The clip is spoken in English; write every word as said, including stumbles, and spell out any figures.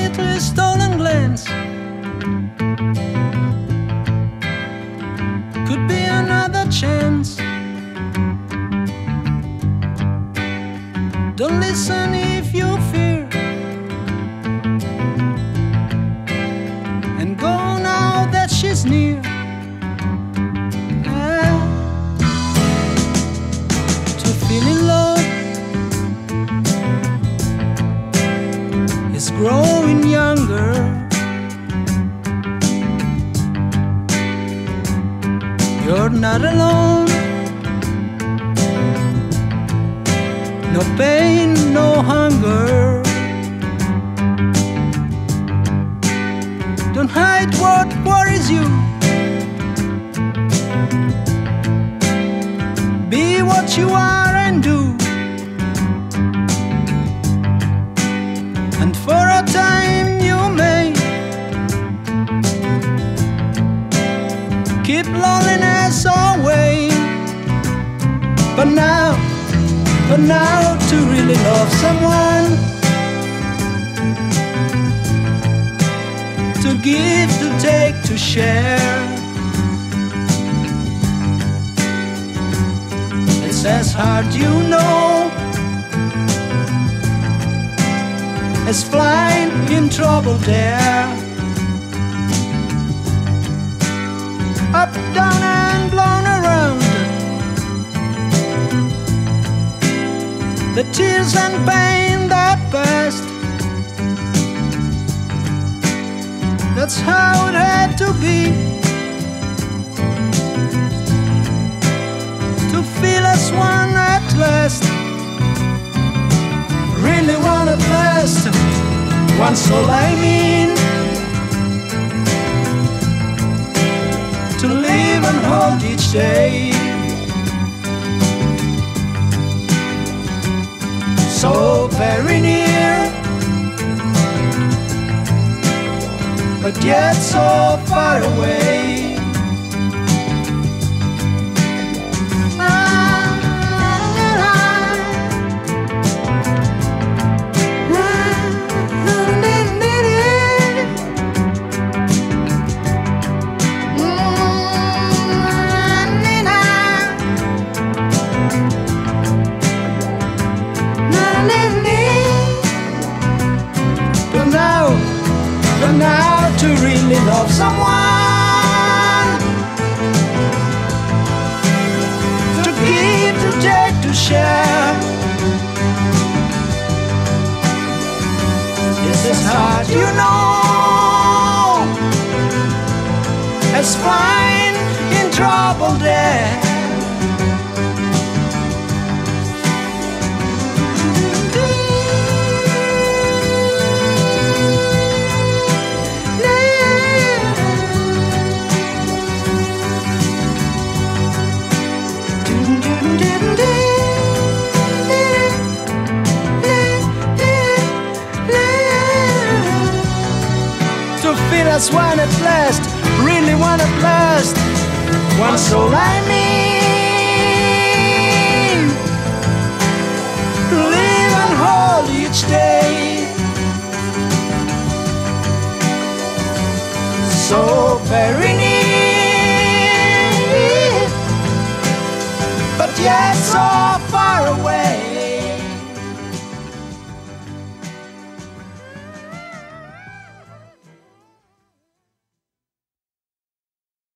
quietly stolen glance could be another chance. Don't listen if you fear, and go now that she's near. Ah, to feel in love is growing younger. You're not alone. No pain, no hunger. Don't hide what worries you. Be what you are and do. And for a time you may keep loneliness away. But now But now to really love someone, to give, to take, to share, it's as hard, you know, as flying in troubled air. Up, down and blown around, the tears and pain that passed, that's how it had to be. To feel as one at last, really one at last, one soul I mean. To live and hold each day, so very near, but yet so far away. But now to really love someone, to give, to take, to share, it's as hard, you know, as flying in troubled air. As one at last, really one at last, one soul I mean. Live and hold each day, so very near, but yet so